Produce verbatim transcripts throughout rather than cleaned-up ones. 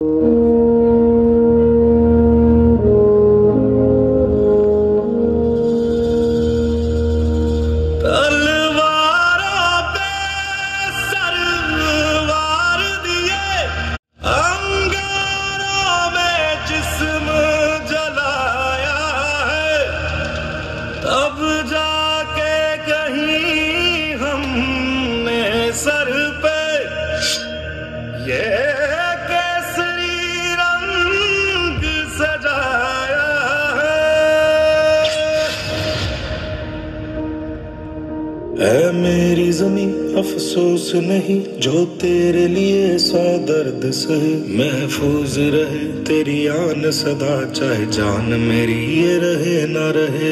है मेरी ज़मीं अफसोस नहीं जो तेरे लिए सौ दर्द सहे, महफूज रहे तेरी आन सदा चाहे जान मेरी ये रहे ना रहे।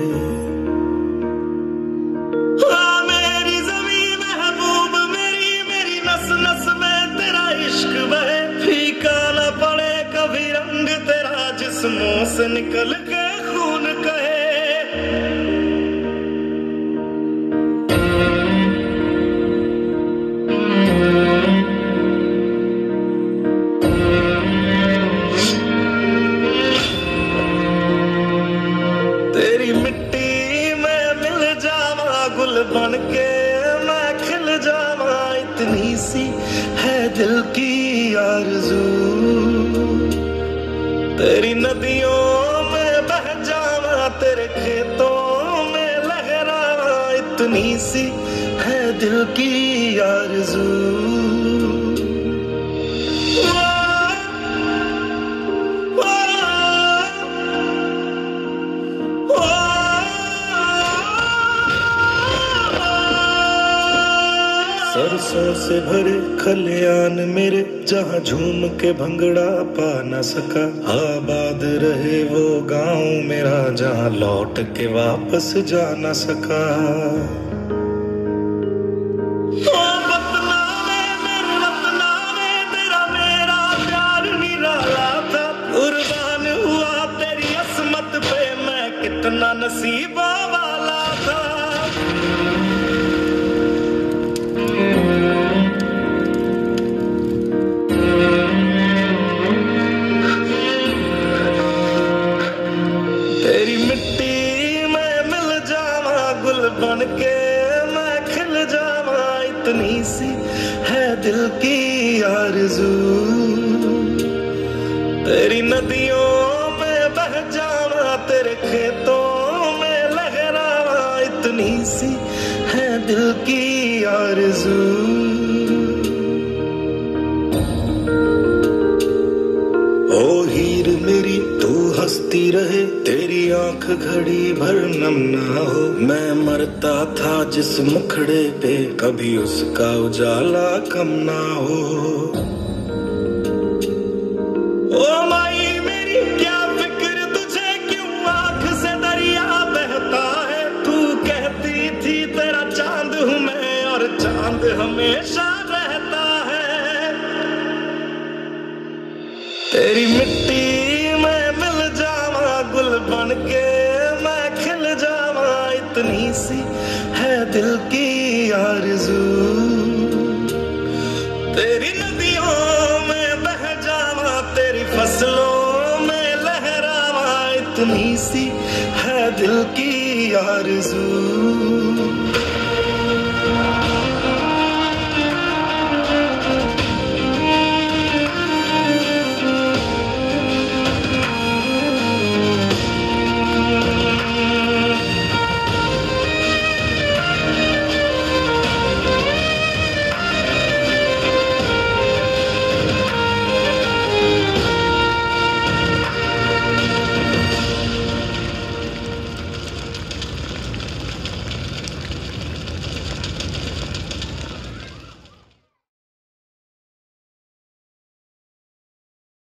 हाँ मेरी ज़मीं महबूब मेरी, मेरी नस नस में तेरा इश्क बहे, फीका न पड़े कभी रंग तेरा जिस्मों से निकल के खून कहे। बन के मैं खिल जावा इतनी सी है दिल की आरज़ू, तेरी नदियों में बह जावा तेरे खेतों में लहरावा इतनी सी है दिल की आरज़ू। सरसों से भरे खलियान मेरे जहाँ झूम के भंगड़ा पा न सका, आबाद रहे वो गांव मेरा जहाँ लौट के वापस जा न सका। ओ वतना में मेरे वतना में तेरा मेरा प्यार निराला था, कुर्बान हुआ तेरी असमत पे मैं कितना नसीबा वाला था। तेरी मिट्टी में मिल जावा गुल बन के मैं खिल जावा इतनी सी है दिल की आरज़ू, तेरी नदियों में बह जावा तेरे खेतों में लहरावा इतनी सी है दिल की आरज़ू। ओ हीर मेरी तू हंसती रहे तेरी आंख घड़ी भर नम ना हो, मैं मरता था जिस मुखड़े पे कभी उसका उजाला कम ना हो। ओ माई मेरी क्या फिक्र तुझे क्यों आंख से दरिया बहता है, तू कहती थी तेरा चांद हूँ मैं और चांद हमेशा रहता है। तेरी मिट्टी में मिल जावा गुल बन के मैं खिल जावा इतनी सी है दिल की आरज़ू, तेरी नदियों में बह जावा तेरी फसलों में लहरावा इतनी सी है दिल की आरज़ू।